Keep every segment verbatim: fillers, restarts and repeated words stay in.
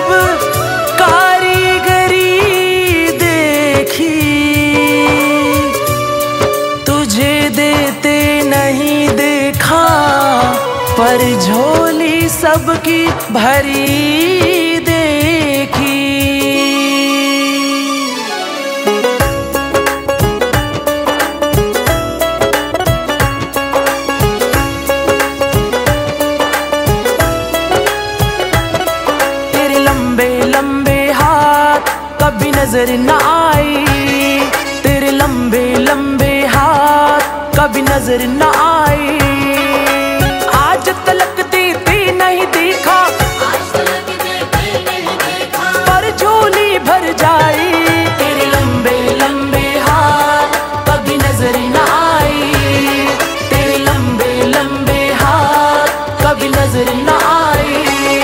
सब कारीगरी देखी, तुझे देते नहीं देखा, पर झोली सबकी भरी देखी। तेरे लंबे लंबे हाथ कभी नजर न आई, तेरे लंबे लंबे हाथ कभी नजर न आई। आज तलक देते नहीं देखा, पर झोली भर जाई। तेरे लंबे लंबे हाथ कभी नजर न आई, तेरे लंबे लंबे हाथ कभी नजर न आई।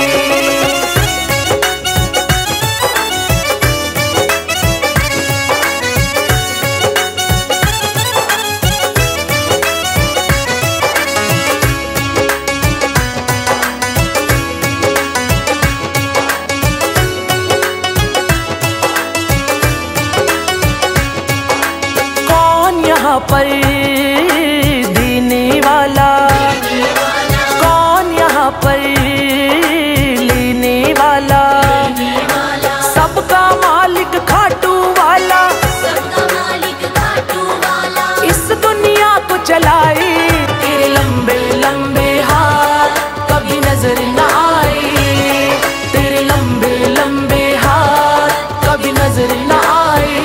पर देने वाला, कौन यहाँ पर लेने वाला, सबका मालिक खाटू वाला, इस दुनिया को चलाए। तेरे लंबे लंबे हाथ कभी नजर न आई, तेरे लंबे लंबे हाथ कभी नजर न आई।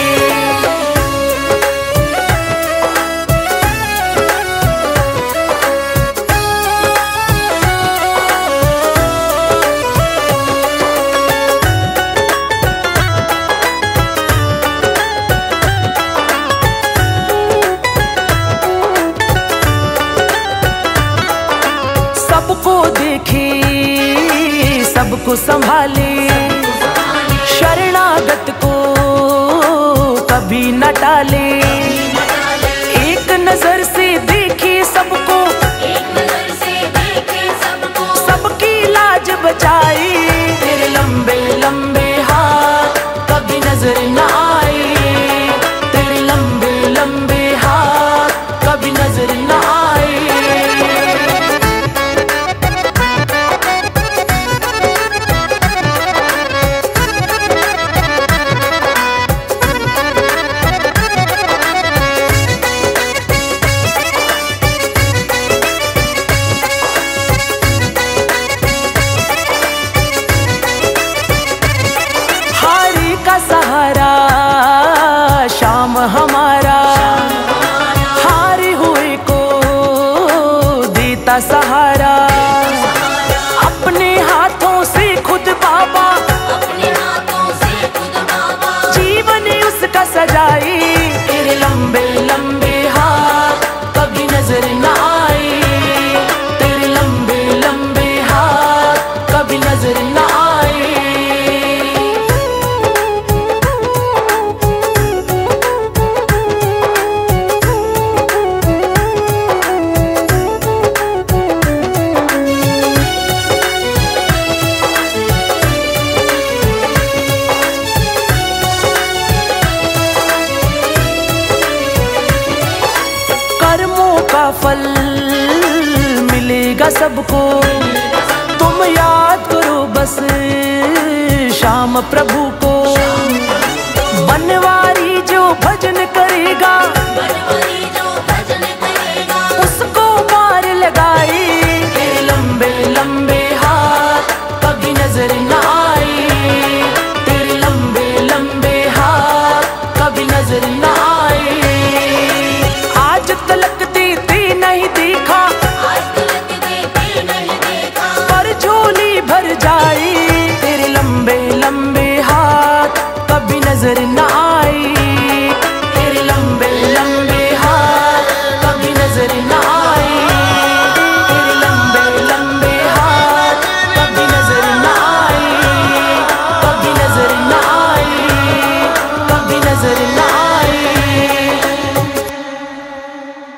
सबको देखे सबको संभाले, शरणागत को कभी न टाले। एक नजर से देखे सबको, सबकी लाज बचाई। तेरे लंबे लंबे हाथ कभी नजर न आई, तेरे लंबे लंबे हाथ कभी नजर न आई। सहारा शाम हमारा, हारे हुए को देता सहारा। अपने हाथों से खुद बाबा, जीवन उसका सजाई। तेरे लंबे लंबे हाथ कभी नजर न आई, तेरे लंबे लंबे हाथ कभी नजर न आई। फल मिलेगा सबको, तुम याद करो बस श्याम प्रभु को। बनवारी जो भजन करेगा, उसको मार लगाई। तेरे लंबे लंबे हाथ कभी नजर न आई, तेरे लंबे लंबे हाथ कभी नजर न आई। आज तलक नहीं देखा, पर झोली भर जाई। तेरे लंबे लंबे हाथ कभी नजर न आई, तेरे लंबे लंबे हाथ कभी नजर न